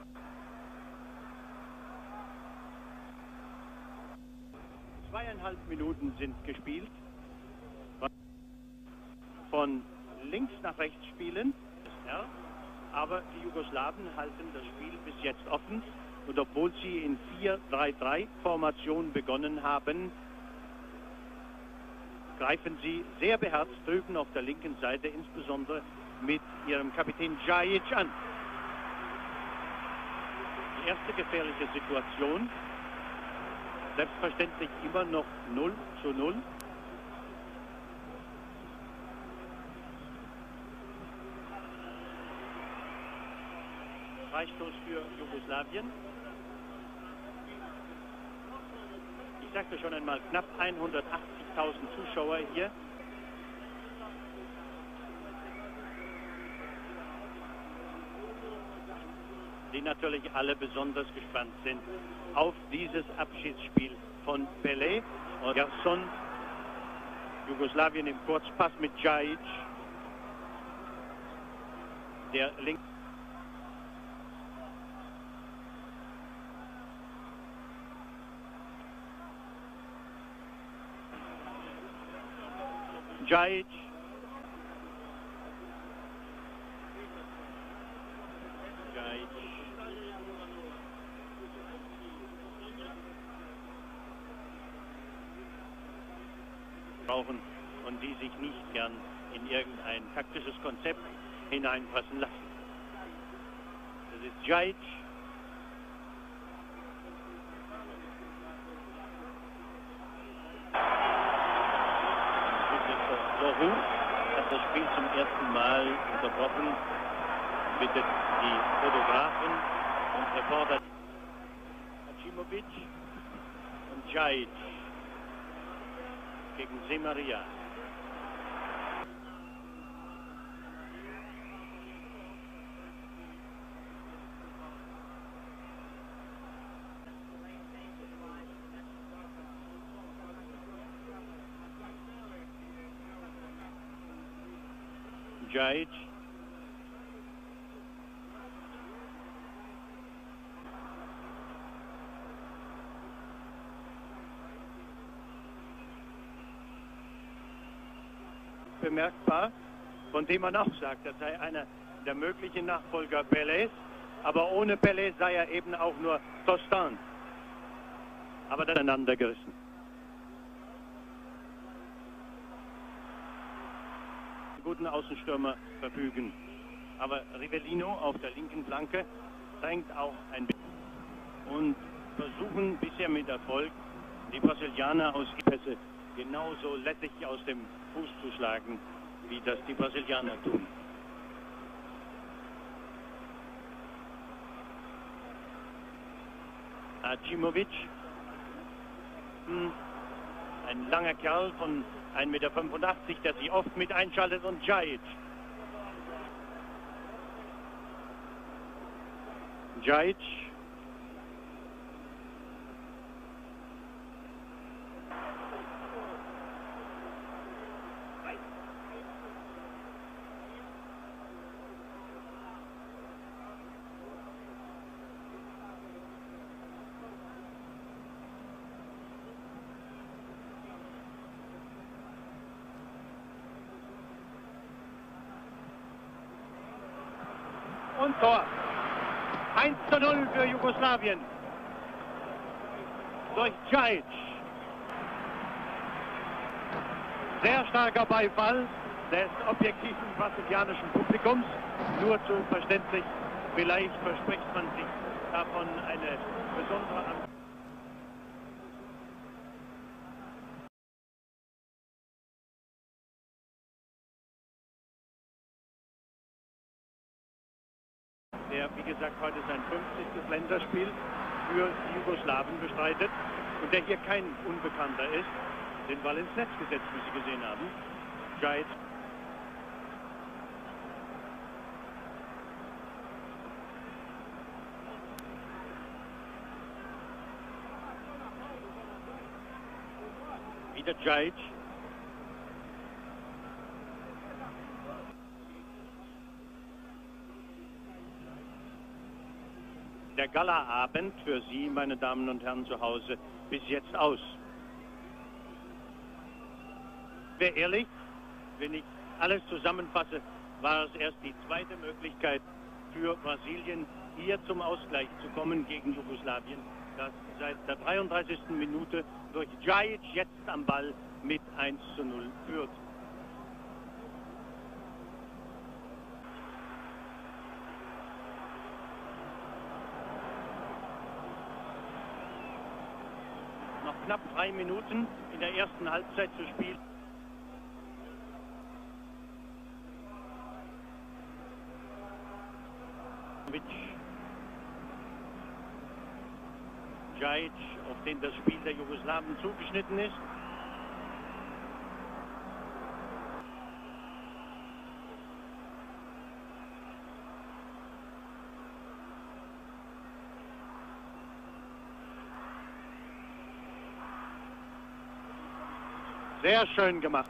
Zweieinhalb Minuten sind gespielt. Von links nach rechts spielen, aber die Jugoslawen halten das Spiel bis jetzt offen. Und obwohl sie in 4-3-3-Formation begonnen haben, greifen sie sehr beherzt drüben auf der linken Seite, insbesondere mit ihrem Kapitän Djajic an. Die erste gefährliche Situation, selbstverständlich immer noch 0:0. Freistoß für Jugoslawien. Ich sagte schon einmal, knapp 180.000 Zuschauer hier. Die natürlich alle besonders gespannt sind auf dieses Abschiedsspiel von Pelé. Und Gerson, Jugoslawien im Kurzpass mit Djajic. Der links. Djajic. Brauchen und die sich nicht gern in irgendein taktisches Konzept hineinpassen lassen. Das ist Djajic. Soru hat das Spiel zum ersten Mal unterbrochen, bittet die Fotografen und Reporter Hacimovic und Djajic gegen Semaria. Djajic. Bemerkbar, von dem man auch sagt, er sei einer der möglichen Nachfolger Pelés, aber ohne Pelé sei er eben auch nur Tostan. Aber dann einander gerissen. Die guten Außenstürmer verfügen. Aber Rivellino auf der linken Flanke drängt auch ein bisschen und versuchen bisher mit Erfolg, die Brasilianer aus Pässe genauso lässig aus dem Fuß zu schlagen, wie das die Brasilianer tun. Hacimovic, ein langer Kerl von 1,85 Meter, der sich oft mit einschaltet, und Djajic. Djajic. Und Tor. 1:0 für Jugoslawien. Durch Djajic. Sehr starker Beifall des objektiven brasilianischen Publikums. Nur zu verständlich, vielleicht verspricht man sich davon eine besondere Antwort. Der, wie gesagt, heute sein 50. Länderspiel für die Jugoslawen bestreitet und der hier kein Unbekannter ist, den Ball ins Netz gesetzt, wie Sie gesehen haben. Djajic. Wieder Djajic. der Gala-Abend für Sie, meine Damen und Herren zu Hause, bis jetzt aus. Wäre ehrlich, wenn ich alles zusammenfasse, war es erst die zweite Möglichkeit für Brasilien, hier zum Ausgleich zu kommen gegen Jugoslawien, das seit der 33. Minute durch Djajic jetzt am Ball mit 1:0 führt. Noch knapp 3 Minuten in der ersten Halbzeit zu spielen. Djajic, auf den das Spiel der Jugoslawen zugeschnitten ist. Sehr schön gemacht.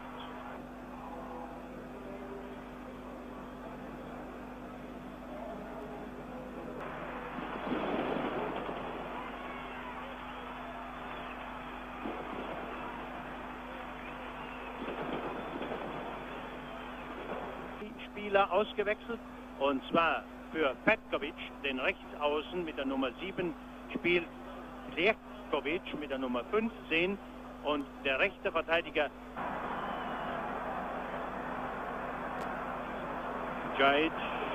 Spieler ausgewechselt, und zwar für Petkovic, den Rechtsaußen mit der Nummer 7, spielt Ljerkovic mit der Nummer 15 und der rechte Verteidiger Djajic,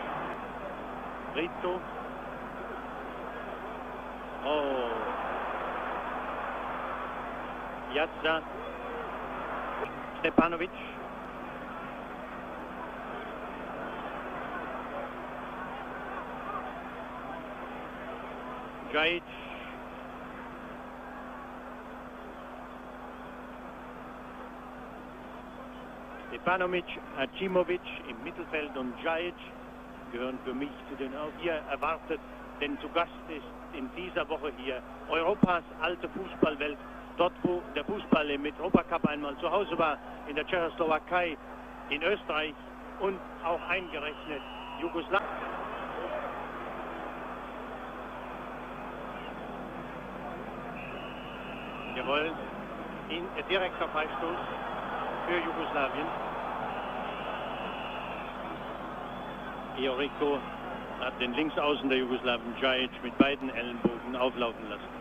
Rito, Jazza, Stepanovic, Djajic, Stepanovic, Hacimovic im Mittelfeld und Djajic gehören für mich zu den auch hier erwartet, denn zu Gast ist in dieser Woche hier Europas alte Fußballwelt, dort wo der Fußball im Europacup einmal zu Hause war, in der Tschechoslowakei, in Österreich und auch eingerechnet Jugoslawien. Jawohl, direkter Freistoß für Jugoslawien. Ioriko hat den Linksaußen der Jugoslawen Djajic mit beiden Ellenbogen auflaufen lassen.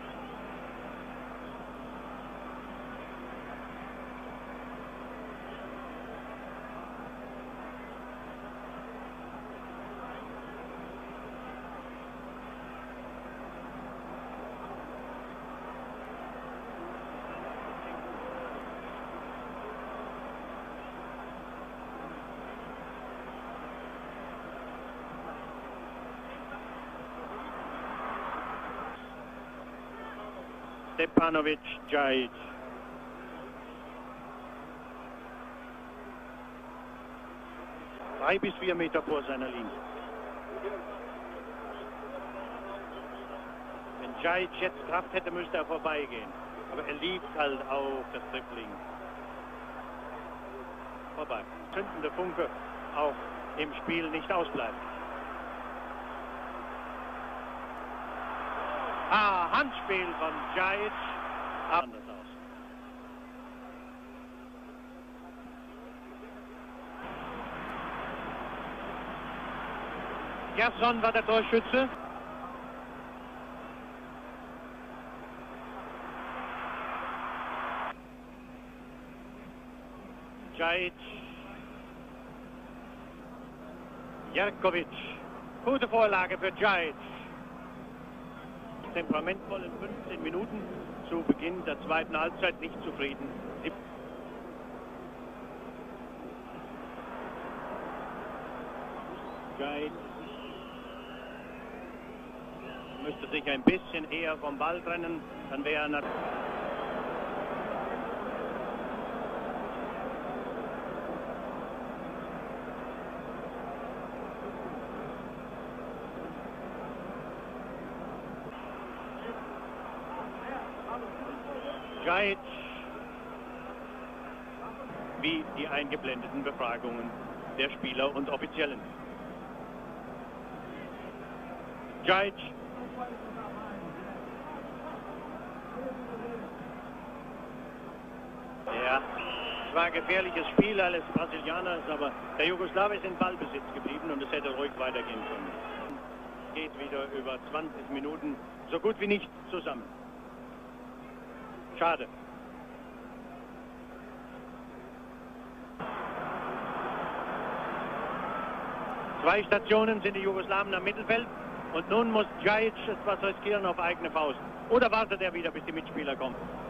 Stepanovic, Djajic. Drei bis 4 Meter vor seiner Linie. Wenn Djajic jetzt Kraft hätte, müsste er vorbeigehen. Aber er liebt halt auch das Dribbling. Vorbei. Zündende Funke auch im Spiel nicht ausbleiben. Handspiel von Djajic. Anders aus. Gerson war der Torschütze. Djajic. Jerkovic. Gute Vorlage für Djajic. Temperamentvollen 15 Minuten zu Beginn der zweiten Halbzeit, nicht zufrieden. Djajic müsste sich ein bisschen eher vom Ball trennen, dann wäre er natürlich. Djajic, wie die eingeblendeten Befragungen der Spieler und Offiziellen. Djajic Ja, es war ein gefährliches Spiel alles Brasilianers, aber der Jugoslawe ist in Ballbesitz geblieben und es hätte ruhig weitergehen können. Geht wieder über 20 Minuten so gut wie nicht zusammen. Schade. Zwei Stationen sind die Jugoslawen am Mittelfeld und nun muss Djajic etwas riskieren auf eigene Faust. Oder wartet er wieder, bis die Mitspieler kommen?